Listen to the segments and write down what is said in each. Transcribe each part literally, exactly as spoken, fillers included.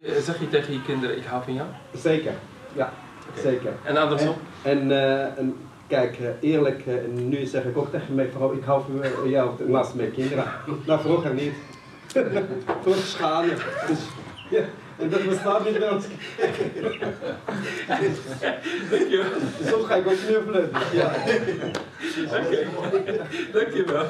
Zeg je tegen je kinderen, ik hou van jou? Zeker, ja, okay. Zeker. En andersom? En, en, uh, en kijk, uh, eerlijk, uh, nu zeg ik ook tegen mijn vrouw, ik hou van jou naast mijn kinderen. Nou, vroeger niet. Vroeger schamen. Dus, ja. En dat bestaat niet bij ons. Dankjewel. Zo ga ik ook knuffelen. Dus ja. Oké, okay. Dankjewel.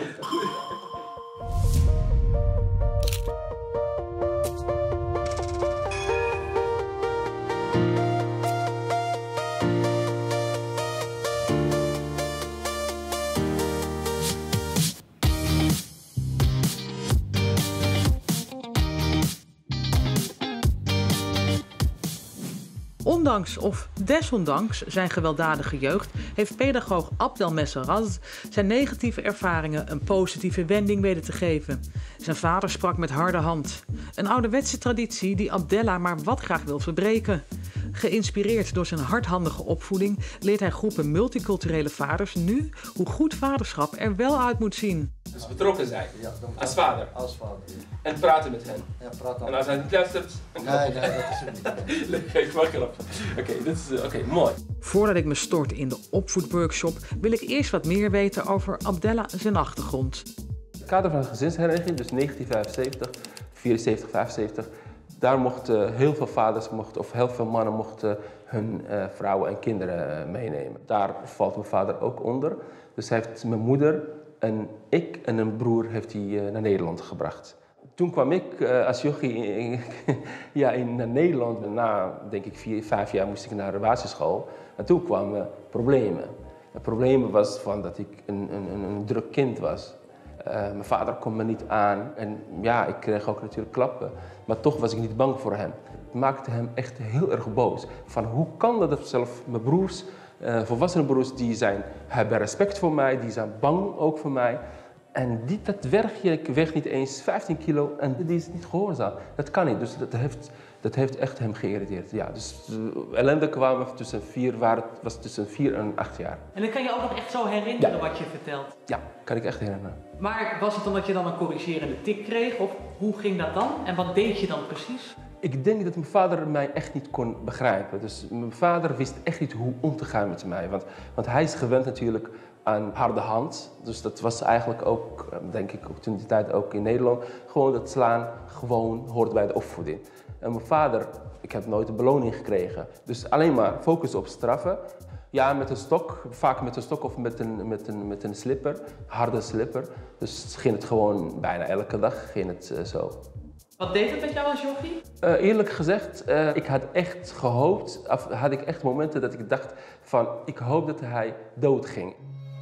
Ondanks of desondanks zijn gewelddadige jeugd heeft pedagoog Abdel Messeraz zijn negatieve ervaringen een positieve wending weten te geven. Zijn vader sprak met harde hand. Een ouderwetse traditie die Abdella maar wat graag wil verbreken. Geïnspireerd door zijn hardhandige opvoeding leert hij groepen multiculturele vaders nu hoe goed vaderschap er wel uit moet zien. Dus betrokken zijn, ja, als vader. Als vader. En praten met hen. Ja, praten. En als hij niet luistert, dan nee, nee, dat is het niet. Nee, geef maar krap. Oké, dit is uh, okay, mooi. Voordat ik me stort in de opvoedworkshop wil ik eerst wat meer weten over Abdella zijn achtergrond. Het kader van de gezinshereniging, dus negentien vijfenzeventig, vierenzeventig, vijfenzeventig, daar mochten heel veel vaders, mochten, of heel veel mannen mochten hun uh, vrouwen en kinderen uh, meenemen. Daar valt mijn vader ook onder. Dus hij heeft mijn moeder en ik en een broer heeft hij uh, naar Nederland gebracht. Toen kwam ik uh, als jochie in, ja, in naar Nederland. Na, denk ik, vier, vijf jaar moest ik naar de basisschool. En toen kwamen problemen. Het probleem was van dat ik een, een, een, een druk kind was. Uh, mijn vader kon me niet aan. En ja, ik kreeg ook natuurlijk klappen. Maar toch was ik niet bang voor hem. Het maakte hem echt heel erg boos. Van hoe kan dat dat zelf mijn broers, uh, volwassene broers, die zijn, hebben respect voor mij, die zijn bang ook voor mij. En die, dat werkje, ik weeg niet eens vijftien kilo en die is niet gehoorzaam. Dat kan niet, dus dat heeft, dat heeft echt hem geïrriteerd. Ja, dus uh, ellende kwamen tussen vier, waar het was tussen vier en acht jaar. En dan kan je ook nog echt zo herinneren ja. wat je vertelt? Ja, kan ik echt herinneren. Maar was het dan dat je dan een corrigerende tik kreeg? Of hoe ging dat dan? En wat deed je dan precies? Ik denk dat mijn vader mij echt niet kon begrijpen. Dus mijn vader wist echt niet hoe om te gaan met mij. Want, want hij is gewend natuurlijk aan harde hand. Dus dat was eigenlijk ook, denk ik, op toen die tijd ook in Nederland. Gewoon dat slaan gewoon hoort bij de opvoeding. En mijn vader, ik heb nooit een beloning gekregen. Dus alleen maar focus op straffen. Ja, met een stok, vaak met een stok of met een, met een, met een slipper, harde slipper. Dus ging het gewoon bijna elke dag ging het uh, zo. Wat deed het met jou als jochie? Uh, eerlijk gezegd, uh, ik had echt gehoopt, of had ik echt momenten dat ik dacht van, ik hoop dat hij doodging.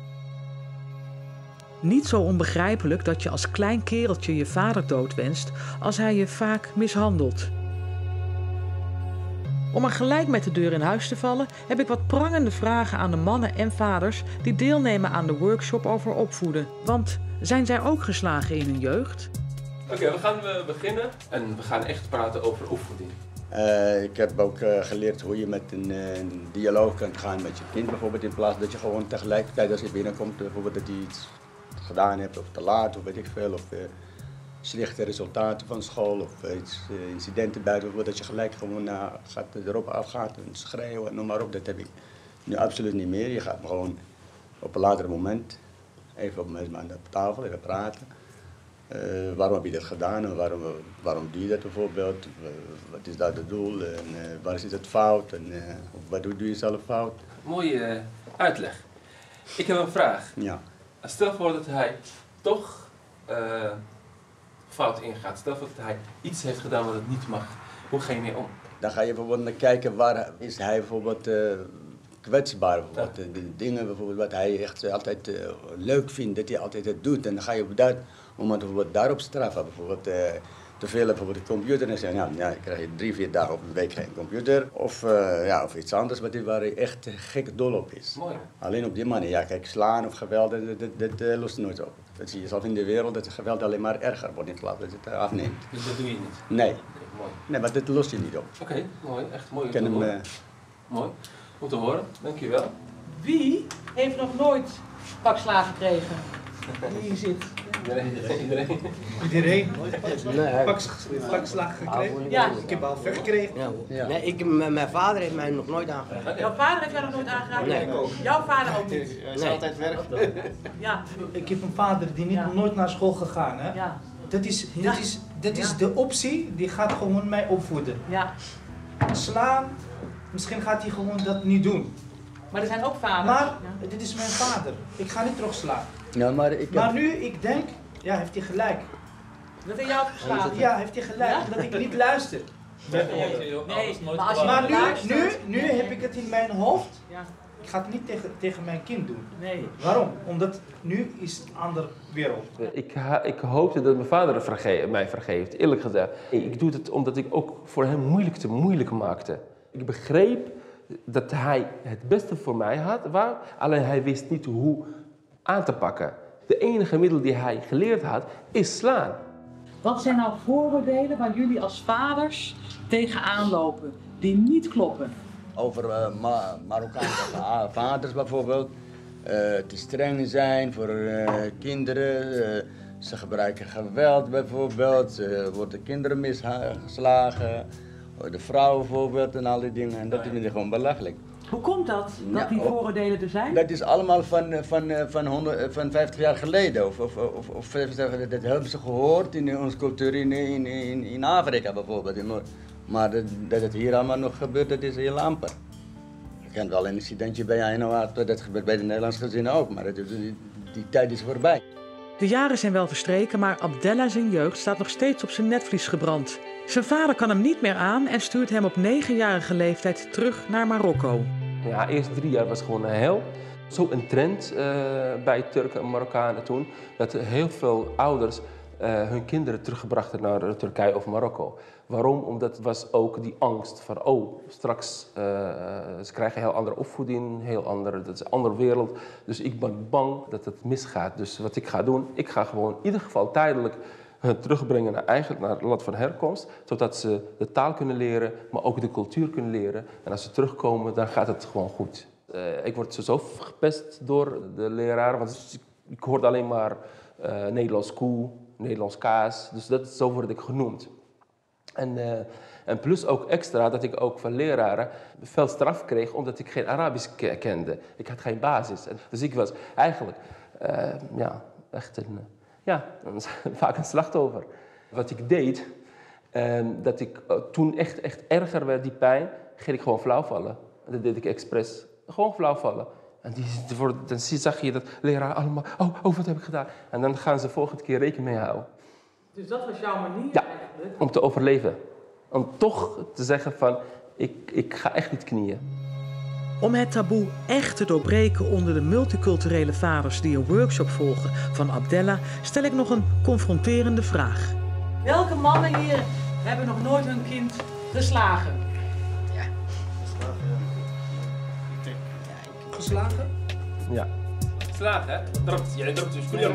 Niet zo onbegrijpelijk dat je als klein kereltje je vader doodwenst als hij je vaak mishandelt. Om er gelijk met de deur in huis te vallen, heb ik wat prangende vragen aan de mannen en vaders die deelnemen aan de workshop over opvoeden. Want zijn zij ook geslagen in hun jeugd? Oké, okay, we gaan uh, beginnen en we gaan echt praten over opvoeding. Uh, ik heb ook uh, geleerd hoe je met een, uh, een dialoog kunt gaan met je kind bijvoorbeeld, in plaats dat je gewoon tegelijkertijd als je binnenkomt, bijvoorbeeld dat hij iets gedaan hebt of te laat of weet ik veel, of uh, slechte resultaten van school of uh, iets, uh, incidenten buiten, bijvoorbeeld dat je gelijk gewoon uh, gaat, erop afgaat en schreeuwen en noem maar op. Dat heb ik nu absoluut niet meer. Je gaat gewoon op een later moment even op aan de tafel even praten. Uh, waarom heb je dat gedaan en waarom, waarom doe je dat bijvoorbeeld? Uh, wat is dat het doel en uh, waar is het fout en uh, wat doe je zelf fout? Mooie uh, uitleg. Ik heb een vraag. Ja. Stel voor dat hij toch uh, fout ingaat. Stel voor dat hij iets heeft gedaan wat het niet mag. Hoe ga je mee om? Dan ga je bijvoorbeeld naar kijken waar is hij bijvoorbeeld uh, kwetsbaar. Bijvoorbeeld. Ja. De dingen bijvoorbeeld wat hij echt altijd uh, leuk vindt, dat hij altijd het doet. En dan ga je op dat moment bijvoorbeeld daarop straffen. Bijvoorbeeld uh, te veel bijvoorbeeld de computer en zeggen, ja, ja, dan krijg je drie, vier dagen op een week geen computer. Of, uh, ja, of iets anders wat hij, waar hij echt gek dol op is. Mooi. Alleen op die manier, ja, kijk, slaan of geweld, dat, dat, dat, dat uh, lost nooit op. Dat zie je zelf in de wereld, dat het geweld alleen maar erger wordt in plaats dat het afneemt. Dus dat doe je niet? Nee. Okay, mooi. Nee, maar dat lost je niet op. Oké, okay, mooi. Echt mooi. Ik ken hem, uh... Mooi. Om te horen, dankjewel. Wie heeft nog nooit pak slaag gekregen? Wie zit? Iedereen, iedereen. Iedereen? Nee. Pak, pak slag gekregen? Ja. Ik heb al ver gekregen. Ja. Ja. Nee, ik, mijn vader heeft mij nog nooit aangeraakt. Jouw vader heeft jou nog nooit aangeraakt? Nee. Jouw vader ook niet? Hij is altijd werk. Ja. Ik heb een vader die niet, Ja. nooit naar school gegaan. Hè? Ja. Dat is, Ja. dat is, dat is Ja. de optie, die gaat gewoon mij opvoeden. Ja. Slaan, misschien gaat hij gewoon dat niet doen. Maar er zijn ook vaders. Maar Ja. dit is mijn vader. Ik ga niet terugslaan. Ja, maar ik heb... Maar nu, ik denk, ja, heeft hij gelijk. Dat hij jou heeft geslagen? Ja, heeft hij gelijk, Ja? dat ik niet luister. Nee, maar als je Maar nu, luistert- nu, nu Nee. heb ik het in mijn hoofd. Ja. Ik ga het niet tegen, tegen mijn kind doen. Nee. Waarom? Omdat nu is het een andere wereld. Ik, ha- ik hoopte dat mijn vader verge- mij vergeeft, eerlijk gezegd. Ik doe het omdat ik ook voor hem moeilijk te moeilijk maakte. Ik begreep dat hij het beste voor mij had, wou, alleen hij wist niet hoe aan te pakken. De enige middel die hij geleerd had, is slaan. Wat zijn nou vooroordelen waar jullie als vaders tegenaan lopen, die niet kloppen? Over uh, Ma Marokkaanse va- vaders bijvoorbeeld. Uh, te streng zijn voor uh, kinderen. Uh, ze gebruiken geweld bijvoorbeeld. Ze worden kinderen misgeslagen. De vrouwen bijvoorbeeld en al die dingen. En dat vind ik gewoon belachelijk. Hoe komt dat, dat Ja, die ook- vooroordelen er zijn? Dat is allemaal van, van, van, honderd, van vijftig jaar geleden. Of, of, of, of vijftig, dat hebben ze gehoord in onze cultuur in, in, in, in Afrika bijvoorbeeld. Maar dat, dat het hier allemaal nog gebeurt, dat is heel amper. Je kent wel een incidentje bij Eindhoven, dat gebeurt bij de Nederlandse gezinnen ook, maar dat is, die, die tijd is voorbij. De jaren zijn wel verstreken, maar Abdella zijn jeugd staat nog steeds op zijn netvlies gebrand. Zijn vader kan hem niet meer aan en stuurt hem op negenjarige leeftijd terug naar Marokko. Ja, de eerste drie jaar was gewoon een hel. Zo een trend uh, bij Turken en Marokkanen toen, dat heel veel ouders uh, hun kinderen terugbrachten naar Turkije of Marokko. Waarom? Omdat het was ook die angst van, oh, straks uh, ze krijgen een heel andere opvoeding, heel andere, dat is een andere wereld. Dus ik ben bang dat het misgaat. Dus wat ik ga doen, ik ga gewoon in ieder geval tijdelijk hun terugbrengen naar, eigen, naar het land van herkomst, zodat ze de taal kunnen leren, maar ook de cultuur kunnen leren. En als ze terugkomen, dan gaat het gewoon goed. Uh, ik word zo gepest door de leraar, want ik hoorde alleen maar uh, Nederlands koe, Nederlands kaas, dus dat, zo word ik genoemd. En, uh, en plus ook extra dat ik ook van leraren veel straf kreeg omdat ik geen Arabisch ke kende. Ik had geen basis. Dus ik was eigenlijk uh, ja, echt een, ja, een, vaak een slachtoffer. Wat ik deed, uh, dat ik uh, toen echt, echt erger werd, die pijn, ging ik gewoon flauw vallen. Dat deed ik expres. Gewoon flauw vallen. En die, dan zag je dat leraren allemaal, oh, oh, wat heb ik gedaan? En dan gaan ze volgende keer rekening mee houden. Dus dat was jouw manier Ja, eigenlijk? om te overleven. Om toch te zeggen van, ik, ik ga echt niet knieën. Om het taboe echt te doorbreken onder de multiculturele vaders die een workshop volgen van Abdella, stel ik nog een confronterende vraag. Welke mannen hier hebben nog nooit hun kind geslagen? Ja. Geslagen? Ja. slagen, hè? ضربت يعني ضربت مش كل يوم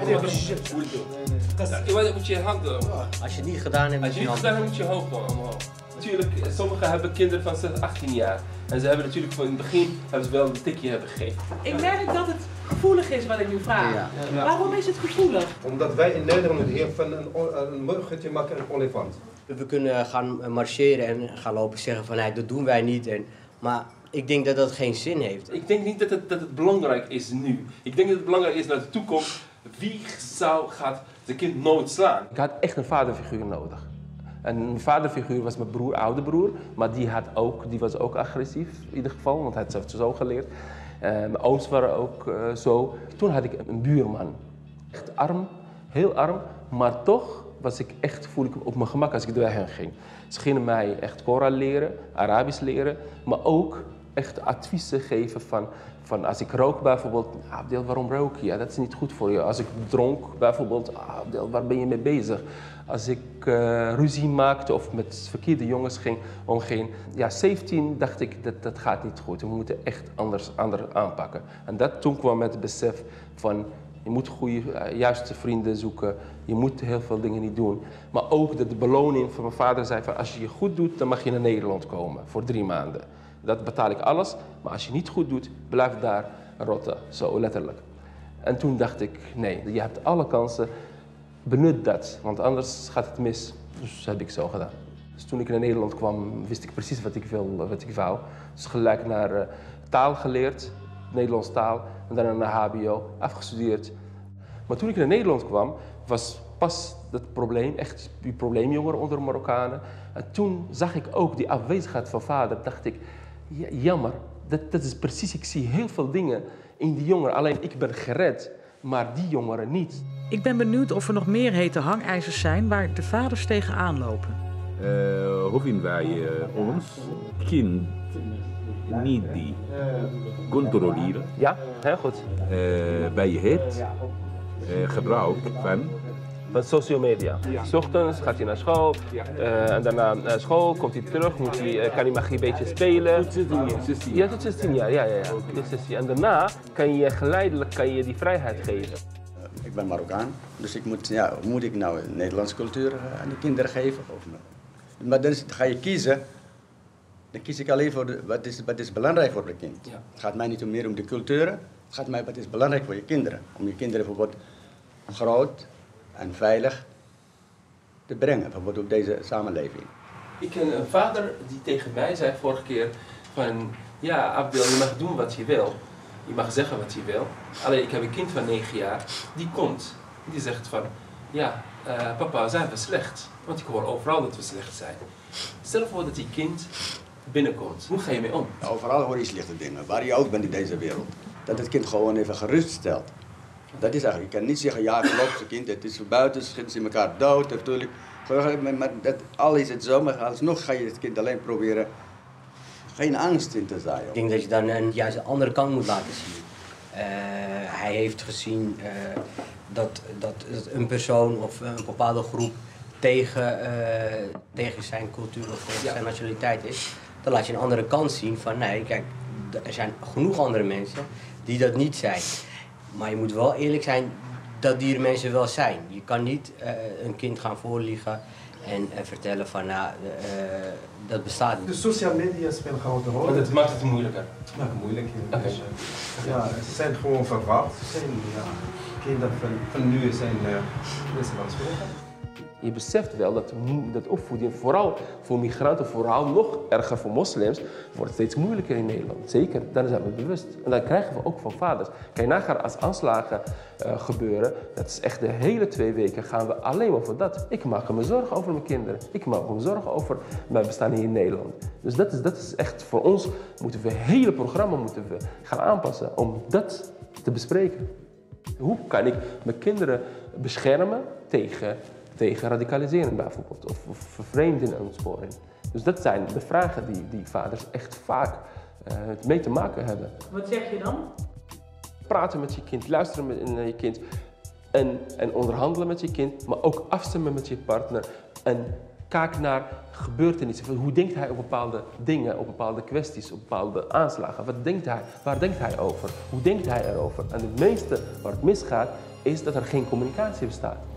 ولده moet je hand Als je het niet gedaan hebt, als je niet gedaan hebt moet je hoofd gewoon omhoog. Natuurlijk, sommigen hebben kinderen van zes, achttien jaar en ze hebben natuurlijk van in het begin hebben ze wel een tikje hebben gegeven. Ik merk dat het gevoelig is wat ik nu vraag. Ja. Ja. Waarom is het gevoelig? Omdat wij in Nederland hier van een, een muggertje maken een olifant. We kunnen gaan marcheren en gaan lopen zeggen van nee, dat doen wij niet. En, maar ik denk dat dat geen zin heeft. Ik denk niet dat het, dat het belangrijk is nu. Ik denk dat het belangrijk is naar de toekomst. Wie zou, gaat zijn kind nooit slaan? Ik had echt een vaderfiguur nodig. En een vaderfiguur was mijn broer, oude broer, maar die, had ook, die was ook agressief in ieder geval, want hij had het zo geleerd. Uh, mijn ooms waren ook uh, zo. Toen had ik een buurman. Echt arm, heel arm, maar toch was ik echt, voel ik me op mijn gemak als ik door hen ging. Ze gingen mij echt Koran leren, Arabisch leren, maar ook echt adviezen geven van, van als ik rook bijvoorbeeld, Abdel, waarom rook je? Ja, dat is niet goed voor je. Als ik dronk bijvoorbeeld, Abdel, waar ben je mee bezig? Als ik uh, ruzie maakte of met verkeerde jongens ging omging, ja, zeventien dacht ik dat dat gaat niet goed. We moeten echt anders, anders aanpakken. En dat toen kwam met het besef van je moet goede, uh, juiste vrienden zoeken. Je moet heel veel dingen niet doen. Maar ook dat de beloning van mijn vader zei van als je je goed doet, dan mag je naar Nederland komen voor drie maanden. Dat betaal ik alles, maar als je niet goed doet, blijf daar rotten, zo letterlijk. En toen dacht ik, nee, je hebt alle kansen, benut dat, want anders gaat het mis. Dus dat heb ik zo gedaan. Dus toen ik naar Nederland kwam, wist ik precies wat ik, wil, wat ik wou. Dus gelijk naar uh, taal geleerd, Nederlands taal, en daarna naar H B O, afgestudeerd. Maar toen ik naar Nederland kwam, was pas het probleem, echt die probleemjongeren onder de Marokkanen. En toen zag ik ook die afwezigheid van vader, dacht ik, ja, jammer, dat, dat is precies, ik zie heel veel dingen in die jongeren. Alleen ik ben gered, maar die jongeren niet. Ik ben benieuwd of er nog meer hete hangijzers zijn waar de vaders tegenaan lopen. Uh, hoeven wij uh, ons kind niet die controleren. Ja, heel goed. Uh, bij het uh, gebruik van... Van social media. Ja. 's Ochtends gaat hij naar school, uh, en daarna naar school, komt hij terug, moet hij, uh, kan hij mag hij een beetje spelen. Tot zestien jaar. zestien Ja, tot zestien jaar. Ja, ja, ja. Tot zestien. En daarna kan je geleidelijk kan je die vrijheid geven. Ik ben Marokkaan, dus ik moet, ja, moet ik nou een Nederlandse cultuur aan de kinderen geven? Of, maar dan ga je kiezen, dan kies ik alleen voor de, wat, is, wat is belangrijk voor het kind. Ja. Het gaat mij niet meer om de culturen, het gaat mij wat is belangrijk voor je kinderen. Om je kinderen bijvoorbeeld groot en veilig te brengen, bijvoorbeeld op deze samenleving. Ik ken een vader die tegen mij zei vorige keer van, ja Abdel, je mag doen wat je wil. Je mag zeggen wat je wil. Alleen ik heb een kind van negen jaar, die komt, die zegt van, ja uh, papa, zijn we slecht? Want ik hoor overal dat we slecht zijn. Stel voor dat die kind binnenkomt, hoe ga je mee om? Ja, overal hoor je slechte dingen, waar je ook bent in deze wereld. Dat het kind gewoon even gerust stelt. Dat is eigenlijk, je kan niet zeggen, ja klopt, het kind, het is buiten, schieten ze elkaar dood, natuurlijk. Maar dat, al is het zo, maar alsnog ga je het kind alleen proberen geen angst in te zaaien. Ik denk dat je dan een, juist een andere kant moet laten zien. Uh, hij heeft gezien uh, dat, dat een persoon of een bepaalde groep tegen, uh, tegen zijn cultuur of tegen ja. zijn nationaliteit is. Dan laat je een andere kant zien van, nee, kijk, er zijn genoeg andere mensen die dat niet zijn. Maar je moet wel eerlijk zijn dat die mensen wel zijn. Je kan niet uh, een kind gaan voorliegen en, en vertellen van, nou, uh, dat bestaat niet. De sociale media spelen een grote rol. Want het maakt het moeilijker. Het maakt het moeilijk. Okay. Dus, uh, ja, ze zijn gewoon verwacht. Ze zijn, ja, kinderen van, van nu zijn uh, mensen van vroeger. Je beseft wel dat, dat opvoeding, vooral voor migranten, vooral nog erger voor moslims, wordt steeds moeilijker in Nederland. Zeker, daar zijn we bewust. En dat krijgen we ook van vaders. Kan je nagaan als aanslagen uh, gebeuren, dat is echt de hele twee weken gaan we alleen maar voor dat. Ik maak me zorgen over mijn kinderen. Ik maak me zorgen over mijn bestaan hier in Nederland. Dus dat is, dat is echt voor ons, moeten we het hele programma moeten we gaan aanpassen om dat te bespreken. Hoe kan ik mijn kinderen beschermen tegen... tegen radicalisering bijvoorbeeld, of, of vervreemding en ontsporing. Dus dat zijn de vragen die, die vaders echt vaak uh, mee te maken hebben. Wat zeg je dan? Praten met je kind, luisteren met, naar je kind en, en onderhandelen met je kind, maar ook afstemmen met je partner en kijk naar gebeurtenissen. Hoe denkt hij op bepaalde dingen, op bepaalde kwesties, op bepaalde aanslagen? Wat denkt hij? Waar denkt hij over? Hoe denkt hij erover? En het meeste waar het misgaat is dat er geen communicatie bestaat.